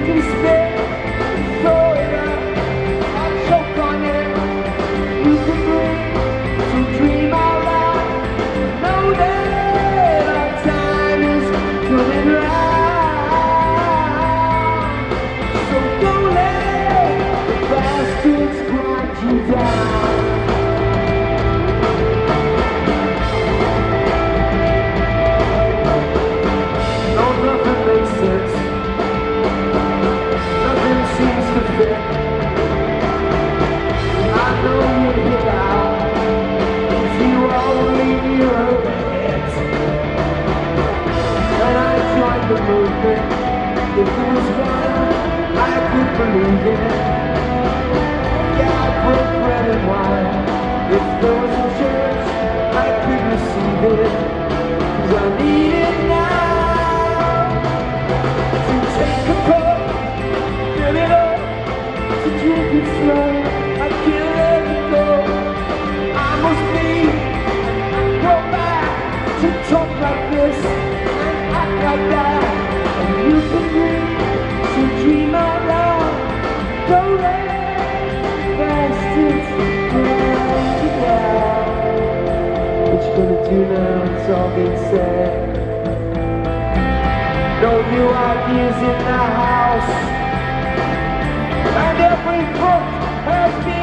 can spit, throw it up, I'll choke on it. You can breathe, so dream out loud. Know that our time is coming round. So don't let the bastards grind you down. Nothing seems to fit. I know you'd hit out if you only knew it. And I joined the movement. If it was fun, I could believe it. Yeah, I broke bread and wine. If there was a church, I could receive it. 'Cause I need it now. Take a cup, fill it up, to drink it slow. I can't let it go. I must be go back to talk like this and act like that. And you can breathe, so dream out loud. Don't let bastards grind you down. What you gonna do now? It's all been said. No new ideas in the house, and every book has been